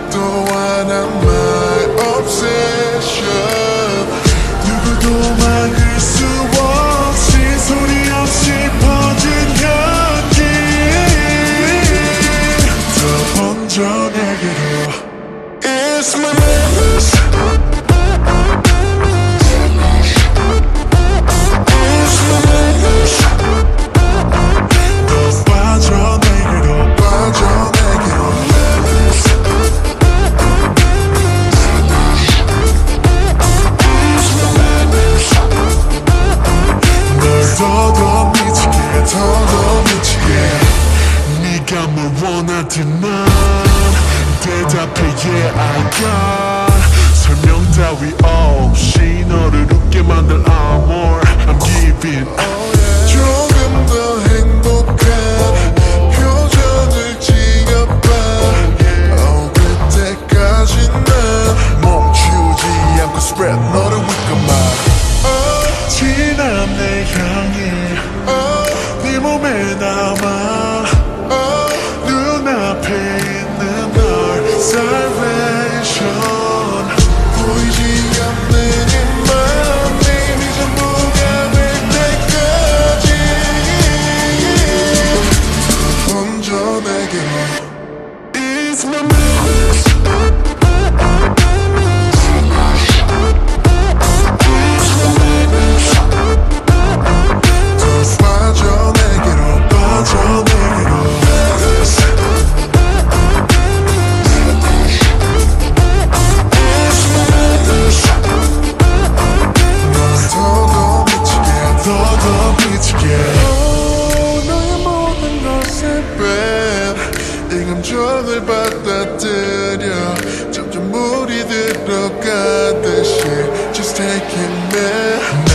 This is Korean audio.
또 하나 my obsession. 누구도 막을 수 없이 소리 없이 퍼진 향기 더 번져 내게로. It's my madness. It's my madness. 더 빠져 내게로 빠져 내게로. Madness. It's my madness. 널 더더 미치게 더더 미치게. 네가 뭘 원하든 난 대답해 yeah I got. 설명 따위 없이 너를 웃게 만들 amor I'm giving 조금 더 행복한 표정을 지어봐. 그때까지 난 멈추지 않고 spread 너를 위까만. 진한 내 향이 네 몸에 남아. 눈앞에 있는 널 salvation. 보이지 않는 이 맘 이미 전부가 될 때까지 번져 내게로. It's my madness. It's my madness. 더 빠져 내게로 빠져 내게로. Madness. It's my madness. 널 더더 미치게 더더 미치게. 너의 모든 것에 뺀 이 감정을 받아들여. 점점 물이 들어가듯이 Just take it man.